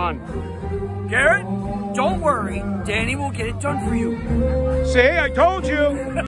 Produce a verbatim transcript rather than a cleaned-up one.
on. Garrett, don't worry. Danny will get it done for you. See, I told you.